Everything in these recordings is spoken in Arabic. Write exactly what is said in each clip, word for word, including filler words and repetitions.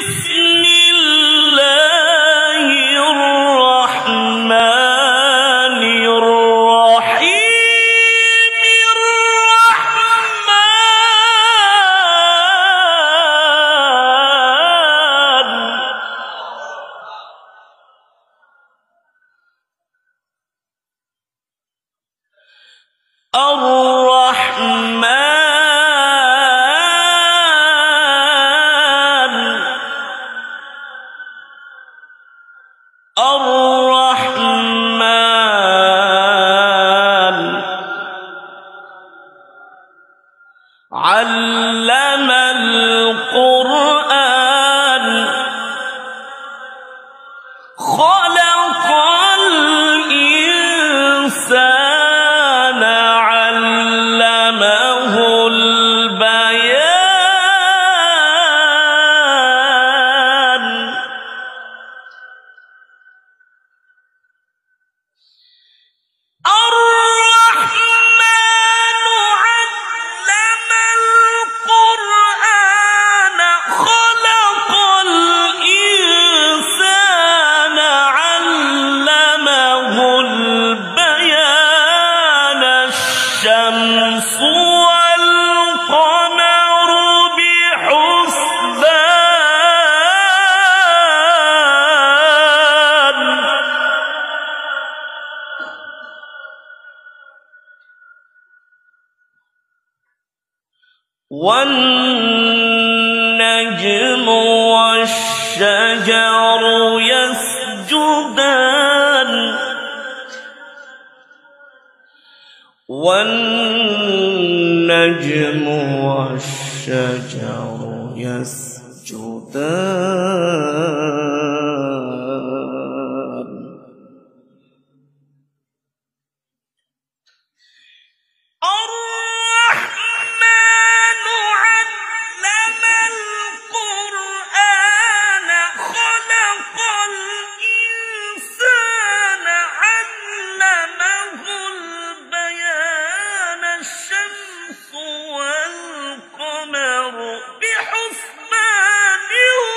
بسم الله الرحمن الرحيم الرحمن علم القرآن خلق الإنسان علمه البيان الرحمن علم القرآن خلق الإنسان علمه البيان الشمس والقمر بحسبان والنجم والشجر يسجدان والنجم والشجر يسجدان الرحمن علم القرآن خلق الإنسان علمه البيان الشمس والقمر بحسبان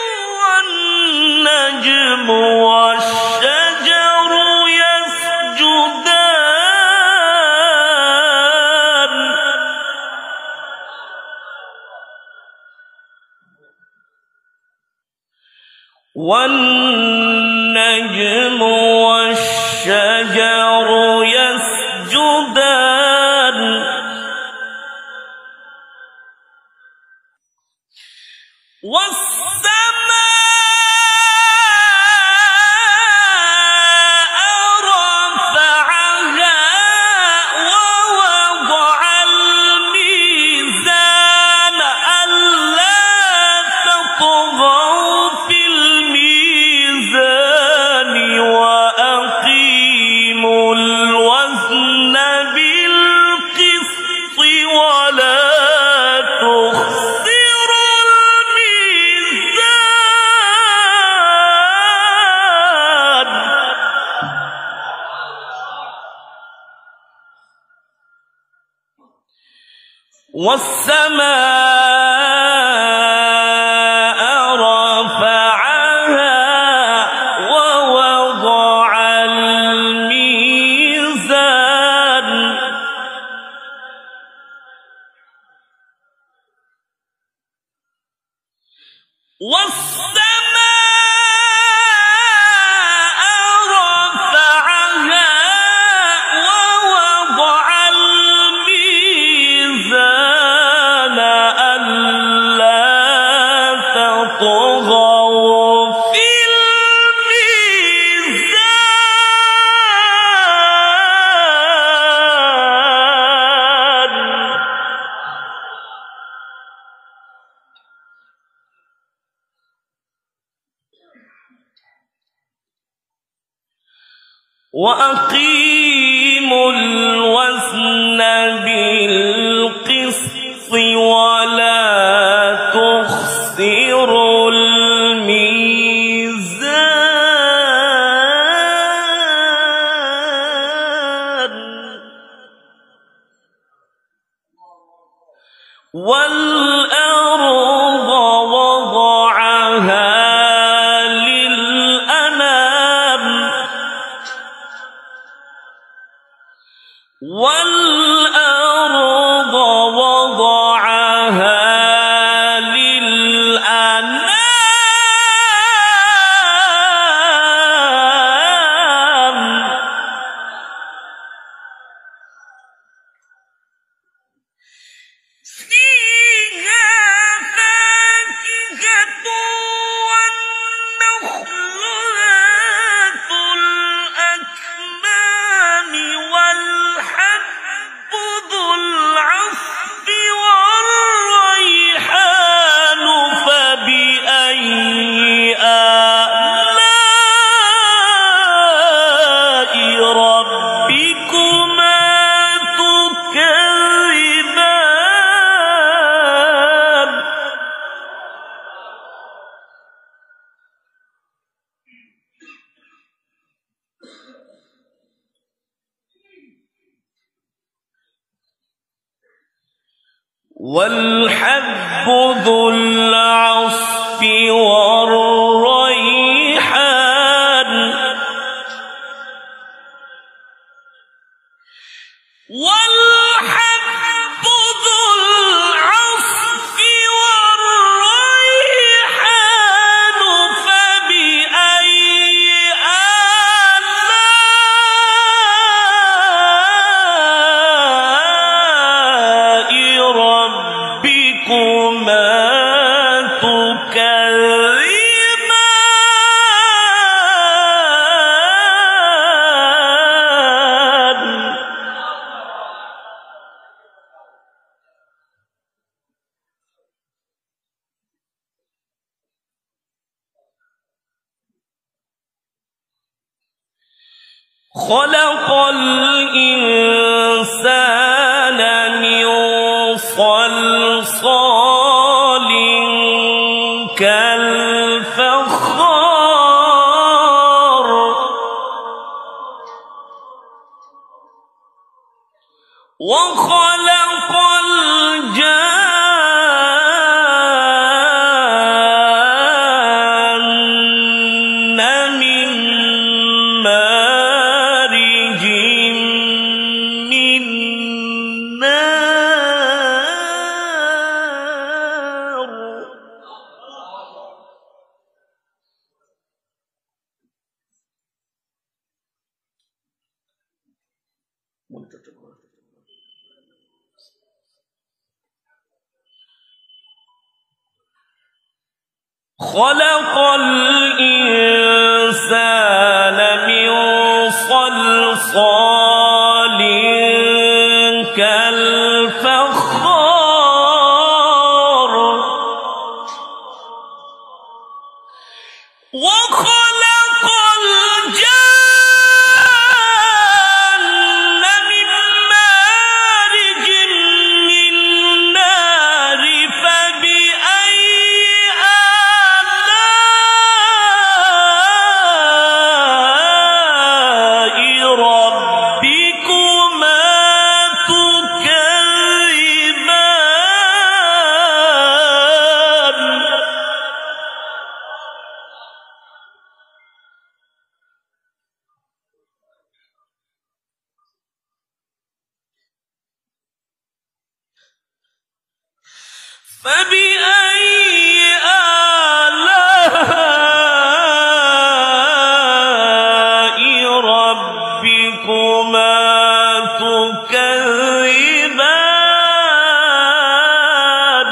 والنجم والشجر يسجدان والنجم والشجر يسجدان والسماء رفعها ووضع الميزان ألا تطغوا في الميزان وأقيموا الوزن بالقسط ولا تخسروا الميزان والسماء رفعها ووضع الميزان والسماء رفعها ووضع الميزان ألا تطغوا في الميزان وأقيموا الوزن بالقسط ولا تخسروا الميزان والأرض وضعها والحب ذو العصف والريحان والحب ذو العصف والريحان فبأي آلاء ربكما تكذبان خلق الإنسان من صلصال كالفخار وخلق الجان من مارج من نار خلق الإنسان من صلصال كالفخار وخلق الجان من مارج من نار فبأي آلاء ربكما تكذبان فبأي آلاء ربكما تكذبان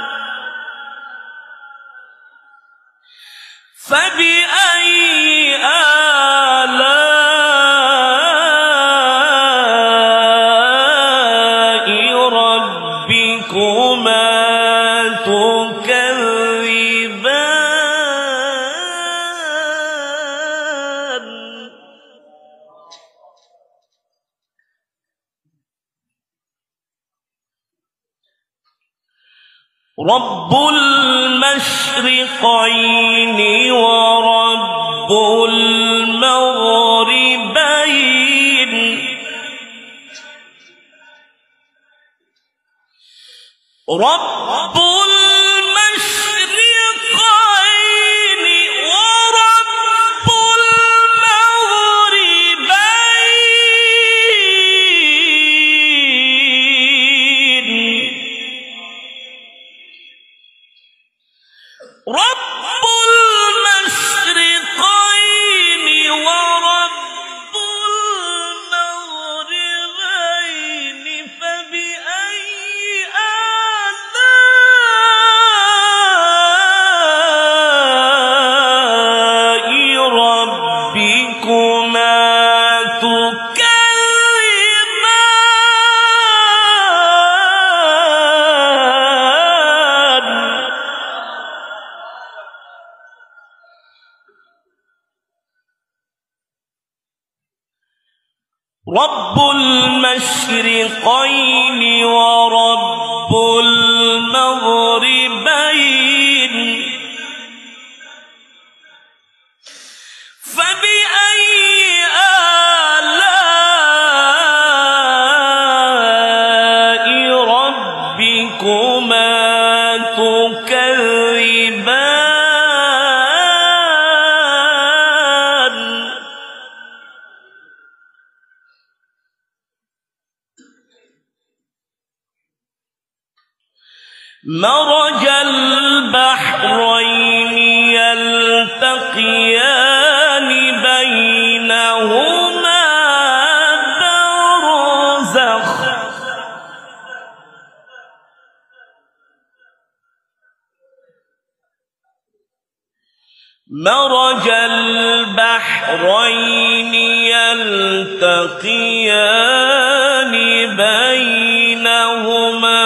فبأي آلاء ربكما تكذبان رب المشرقين ورب المغربين رب المشرقين ورب المغربين رب المشرقين ورب المغربين فبأي آلاء ربكما تكذبان رب المشرقين ورب المغربين فبأي آلاء ربكما مرج البحرين يلتقيان بينهما برزخ مرج البحرين يلتقيان بينهما